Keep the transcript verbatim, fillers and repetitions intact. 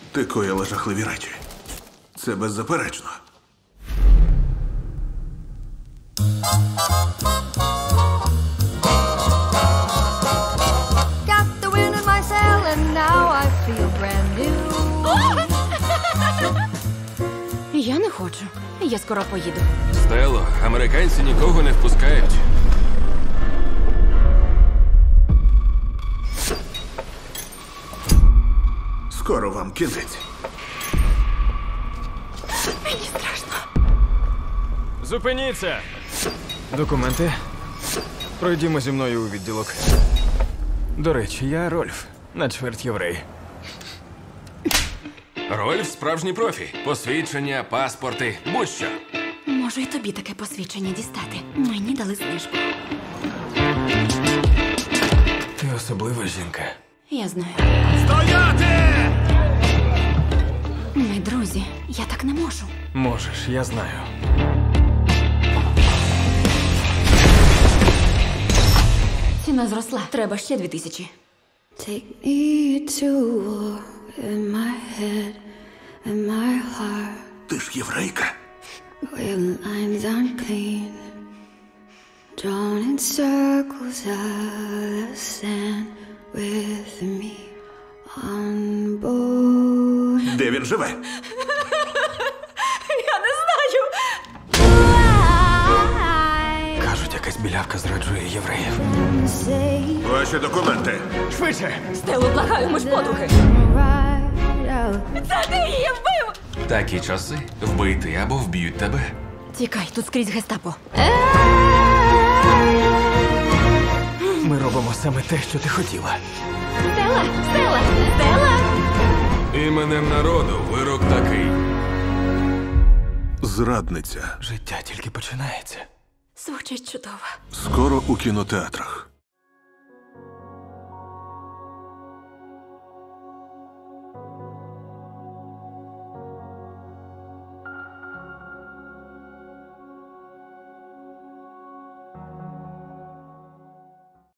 Ти коїла жахливі речі. Це беззаперечно. Got the wind in my sail and now I feel brand new. Я не хочу. Я скоро поїду. Стело, американці нікого не впускають. Скоро вам кінець. Мені страшно. Зупиніться! Документи. Пройдімо зі мною у відділок. До речі, я Рольф, на чверть єврей. Рольф – справжній профі. Посвідчення, паспорти, будь-що. Можу і тобі таке посвідчення дістати. Мені дали знижку. Ти особлива жінка. Я знаю. Стояти! Ми друзі. Я так не можу. Можеш, я знаю. Ціна зросла. Треба ще дві тисячі. Take me to war in my head and my heart. Ти ж єврейка. Where lines unclean, drawn in circles out of sand with me on board. Де він живе? Я не знаю. Кажуть, якась білявка зраджує євреїв. Say Ваші документи. Швидше! Стелу, благаю, ми ж подруги. right out. Це ти її вбив! Такі часи. Вбий ти або вб'ють тебе. Тікай, тут скрізь гестапо. Ми робимо саме те, що ти хотіла. Стела! Стела! Стела! Іменем народу вирок такий. Зрадниця. Життя тільки починається. Звучить чудово. Скоро у кінотеатрах.